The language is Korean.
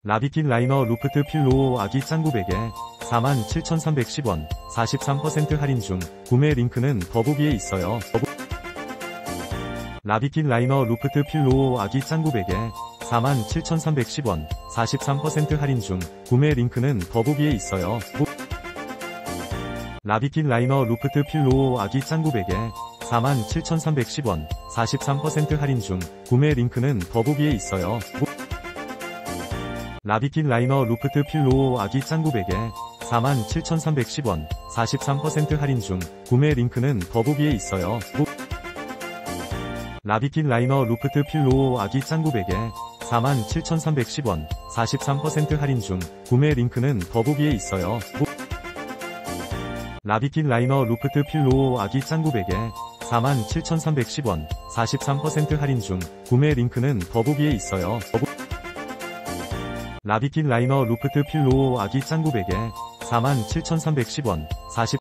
라비킷 라이너 루프트 필로우 아기 짱구 베개 47,310원 43% 할인 중 구매 링크는 더보기에 있어요. 라비킷 라이너 루프트 필로우 아기 짱구 베개 47,310원 43% 할인 중 구매 링크는 더보기에 있어요. 라비킷 라이너 루프트 필로우 아기 짱구 베개 47,310원 43% 할인 중 구매 링크는 더보기에 있어요. 라비킷 라이너 루프트 필로우 아기 짱구 베개 47,310원 43% 할인 중 구매 링크는 더보기에 있어요. 라비킷 라이너 루프트 필로우 아기 짱구 베개 47,310원 43% 할인 중 구매 링크는 더보기에 있어요. 라비킷 라이너 루프트 필로우 아기 짱구 베개 47,310원 43% 할인 중 구매 링크는 더보기에 있어요. 라비킷 라이너 루프트 필로우 아기 짱구 베개 47,310원 43%